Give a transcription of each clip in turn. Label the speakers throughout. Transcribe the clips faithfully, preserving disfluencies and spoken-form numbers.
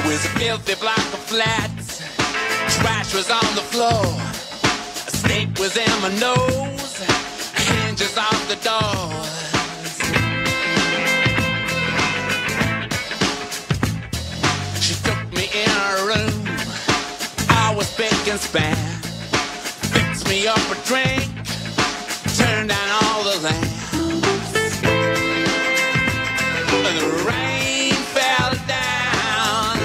Speaker 1: was a filthy block of flats. Trash was on the floor. A snake was in my nose. Hinges off the doors. She took me in her room. I was big and span. Fixed me up a drink. Turned down all the lamps. And the rain fell down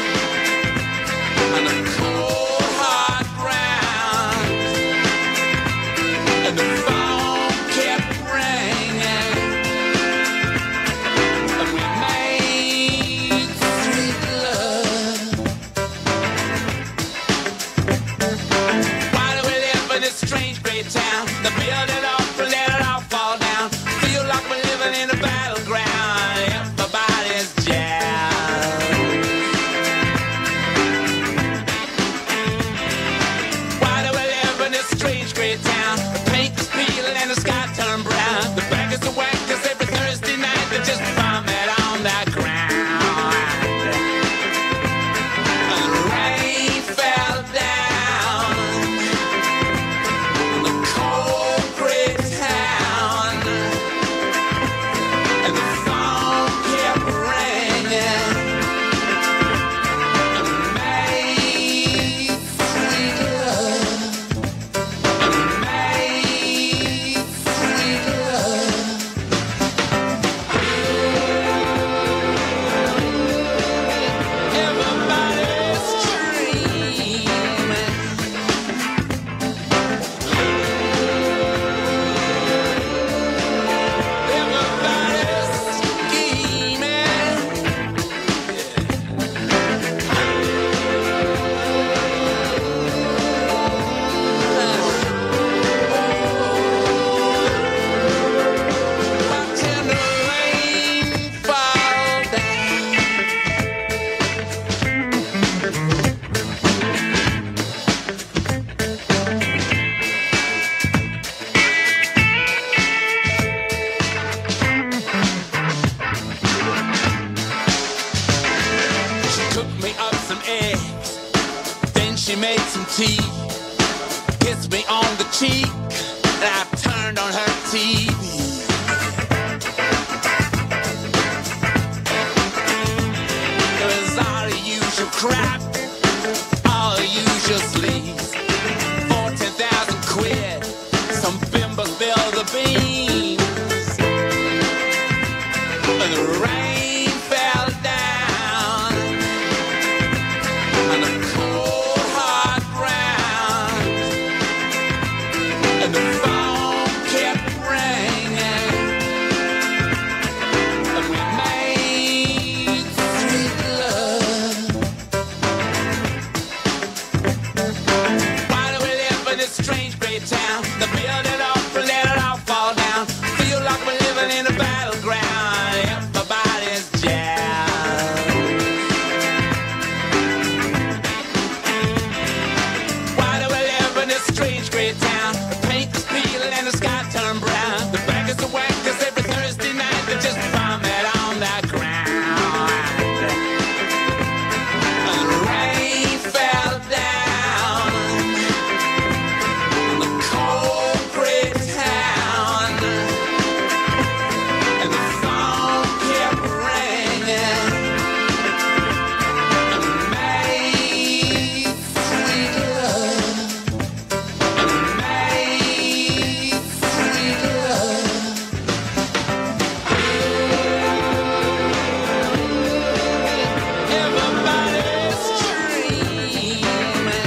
Speaker 1: on the cold hard ground. And the phone kept ringing. And we made sweet love. Why do we live in this strange great town? The build it up and let it all fall down. Feel like we're living in a battleground. Everybody's jammed. Why do we live in this strange great town? The paint is peeling and the sky turned brown. The beggars are whack 'cause every Thursday night they just vomit on that ground. And the rain fell down on the cold gray town. And the phone kept ringing. And we made sweet love. And we made sweet love. Everybody's dreaming. Everybody's scheming. Watching the rain fall down. She cooked me up some eggs, then she made some tea, kissed me on the cheek, and I turned on her T V. It was all the usual crap, all the usual sleaze. Fourteen thousand quid, some bimbos fill the beans. And the rain fell down on the cold hard ground. And the phone kept ringing. And we made sweet love. Why do we live in this strange great town? The build it up and let it all fall down. Feel like we're living in a battleground. Everybody's jammed. Why do we live in this strange great town? The paint is peeling and the sky turned brown. The beggars are whack 'cause every Thursday night they just vomit on that ground. And the rain fell down on the cold gray town. And the phone kept ringing. And we made sweet love. And we made sweet love. Everybody's dreaming.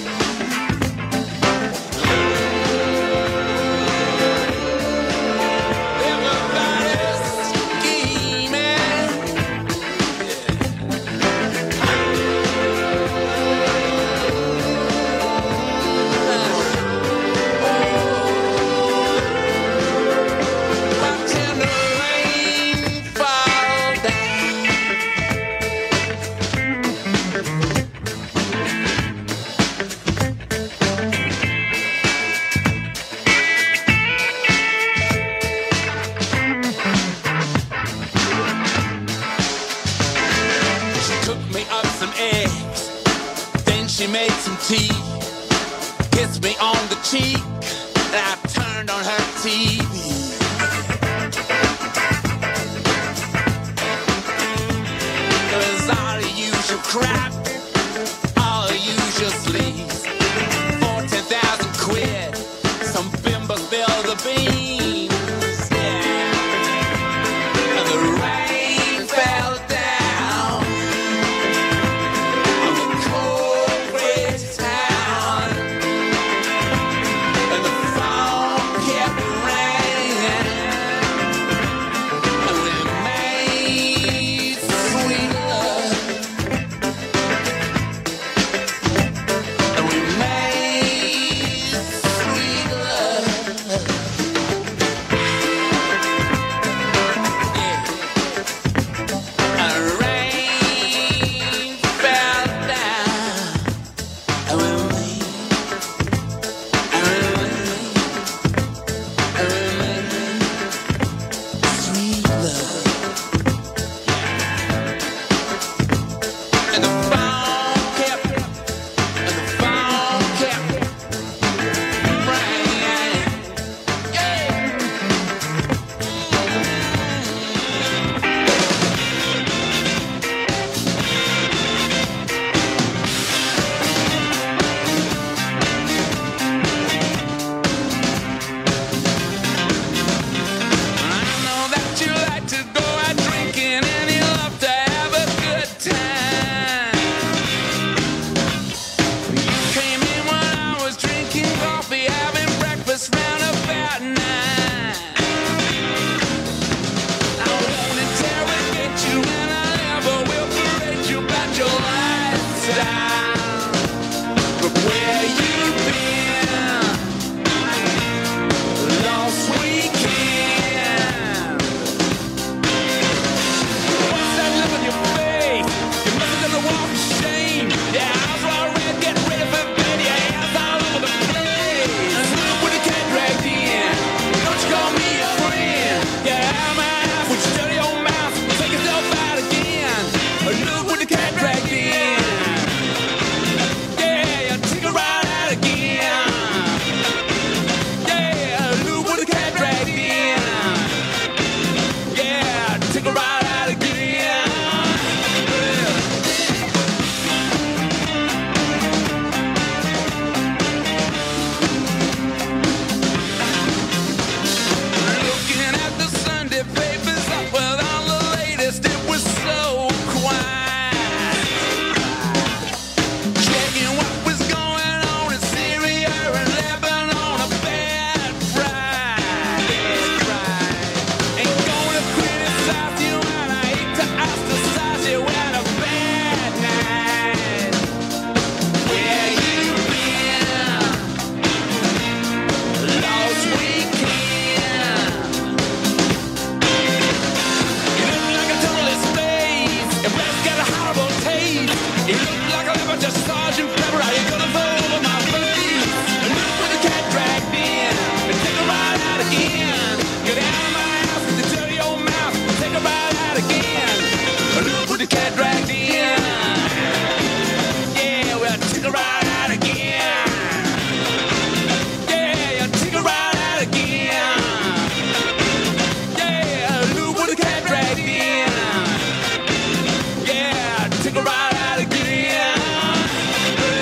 Speaker 1: Everybody's scheming. Watching the rain fall down. She cooked me up some eggs. Then she made some tea, kissed me on the cheek, and I turned on her T V. It was all the usual crap, all the usual sleaze. Fourteen thousand quid, some bimbo spilled the beans. Yeah. And the rain fell down on the cold gray town, and the phone kept ringing, and we made sweet love, and we made sweet love. Yeah. And rain fell down, and we made, and we made, and we made sweet love. And the phone kept, and the phone kept ringing. Yeah. I know that you like to go out drinking and you love to have a good time. You came in when I was drinking coffee, having breakfast round about nine. I won't interrogate you and I never will berate you about your lifestyle. But where you been? Lost weekend. What's that look on your face? You must have done a walk of shame. Yeah, eyes are red, get ready for bed. Your hands all over the place. And look with the cat dragged in. Don't you call me a friend? Get out of my house with your dirty old mouth. Take yourself out again. Look with the cat dragged in. Yeah, take a ride out again. Yeah, look with the cat dragged in. Yeah, take a ride out again. Looking at the Sunday papers up with all the latest, it was so quiet. Checking what was going on in Syria and Lebanon, a bad Friday. Ain't gonna criticize you and I hate to ostracize you and a bad night. Where you been? Lost weekend. You look like a tourist face. Your breath got a horrible taste. You look like a leper, just Sergeant Pepper. How you gonna fall over my face? Look with the cat dragged in. And take a ride out again. Get out of my house with the dirty old mouth. Take a ride out again. Look with the cat dragged in. Yeah, well, take a ride out again. Yeah, take a ride out again. Yeah, look with the cat dragged in. Yeah, take a ride out again.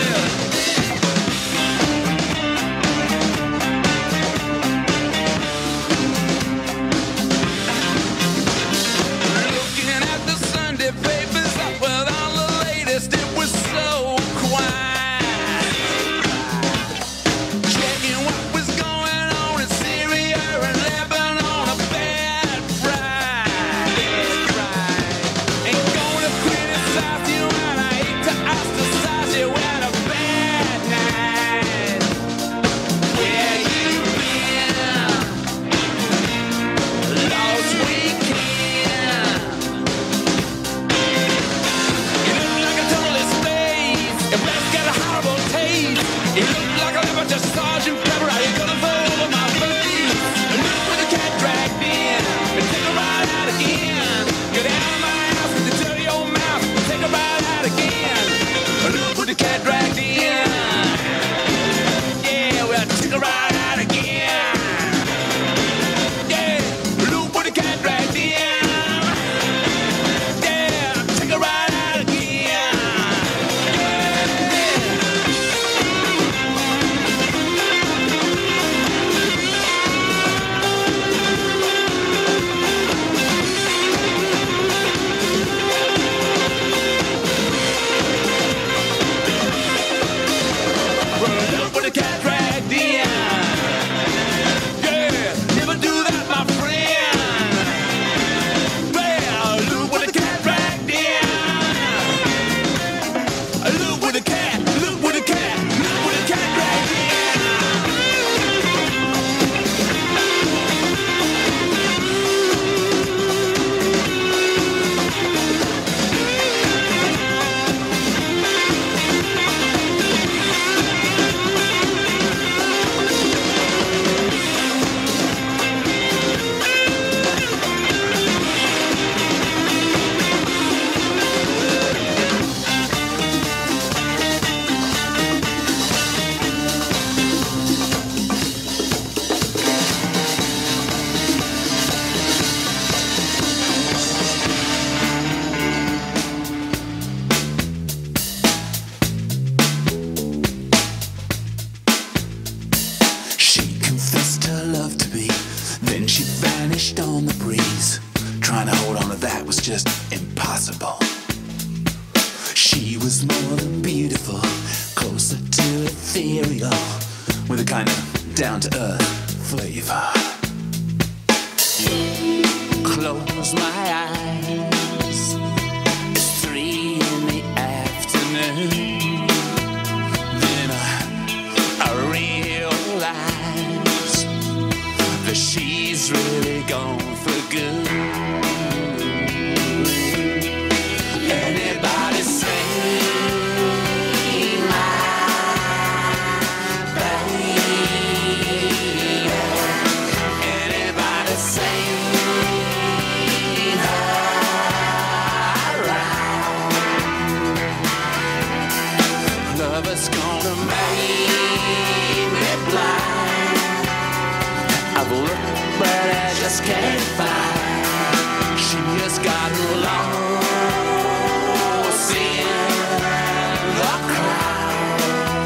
Speaker 1: was more than beautiful, closer to ethereal, with a kind of down-to-earth flavor. Close my eyes, it's three in the afternoon. Then I, I realize that she's really gone for good. Anybody say my baby? Anybody say lover's gonna make me blind. I've looked but I just can't find. She has gotten lost in the crowd.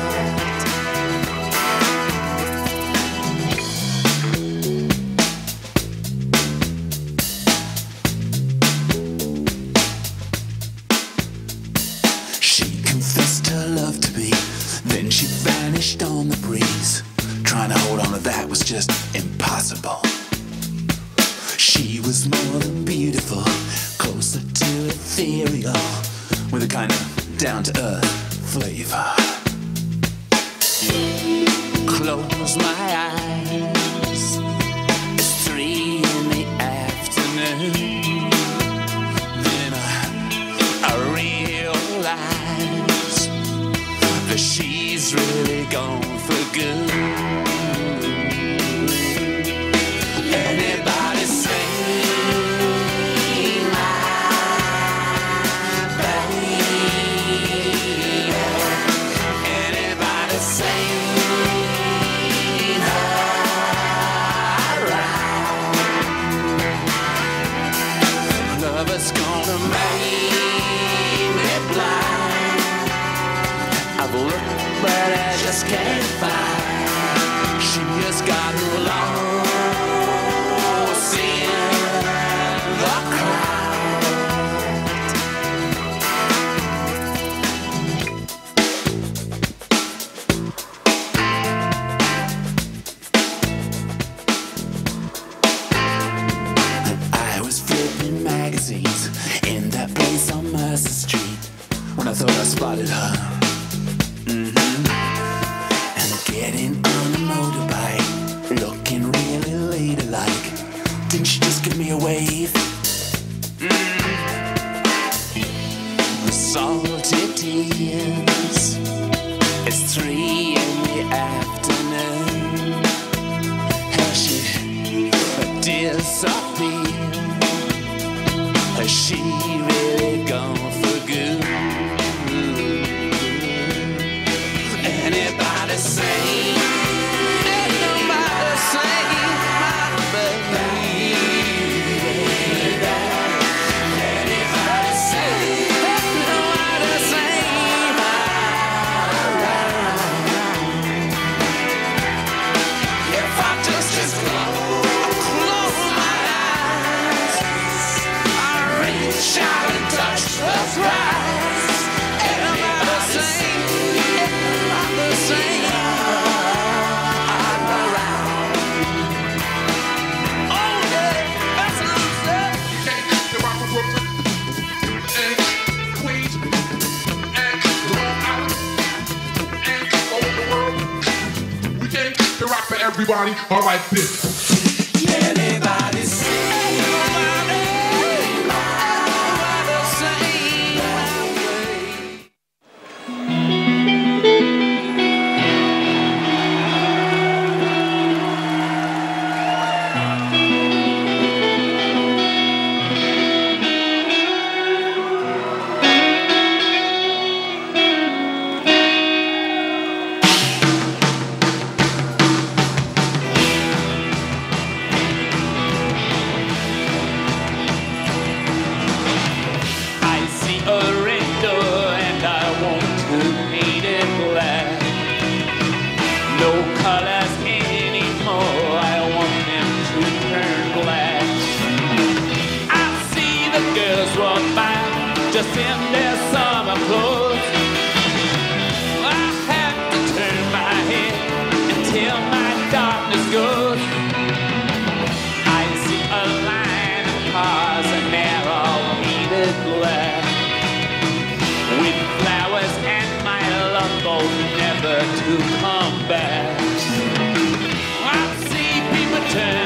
Speaker 1: She confessed her love to me, then she vanished on the breeze. Trying to hold on to that was just impossible. She was more than beautiful, closer to ethereal, with a kind of down-to-earth flavor. Close my eyes, it's three in the afternoon. Then I, I realize that she's really gone for good. Anybody say my baby? Anybody say her right? Lover's gonna make me blind. I've looked but I just can't find. She has gotten lost in the crowd. I was flipping magazines in that place on Mercer Street when I thought I spotted her. Mm-hmm. And getting on a motorbike, looking really ladylike. Didn't she just give me a wave? Mm. Salty tears. It's three in the afternoon. Has she disappeared? Has she really gone for good? Anybody say, anybody say my baby? Anybody say, anybody say my right? If I just, just close, close my eyes, I reach out and touch the prize. Anybody say, anybody say I'm around. Oh yeah, that's what I'm saying.
Speaker 2: Can't get the rock from Brooklyn and Queens and Long Island and all over the world. We can't get the rock for everybody. All right, bitch.
Speaker 1: Anybody say, anybody, anybody say my way? to come back. I see people turn